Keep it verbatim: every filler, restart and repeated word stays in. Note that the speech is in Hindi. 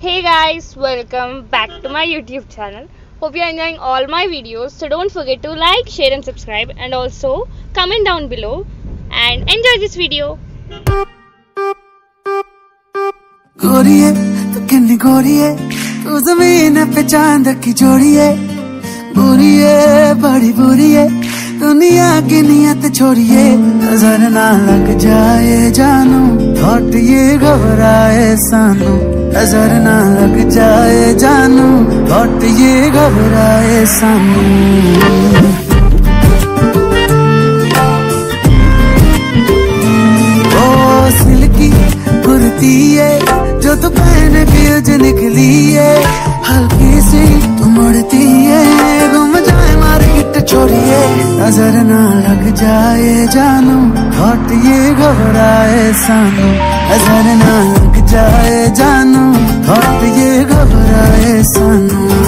Hey guys, welcome back to my YouTube channel. Hope you are enjoying all my videos. So don't forget to like, share and subscribe, and also comment down below and enjoy this video. गोरिये तू किन्नी गोरिये तू ज़मीन पे चांद की जोड़िये बुरिये बड़ी बुरिये दुनिया की नियत छोड़िए नजर ना लग जाए जानू थॉट ये घबराए सानू नजर ना लग जाए जानू थॉट ये घबराए सानू कुर्ती है जो तू पहन के उज निकली है हल्की सी तू मुड़ती है घूम जाए मार्केट छोड़िए नजर ना लग जाए जानू थॉट ये घबराए सानू नजर ना लग जाए जानू थॉट ये घबराए सानू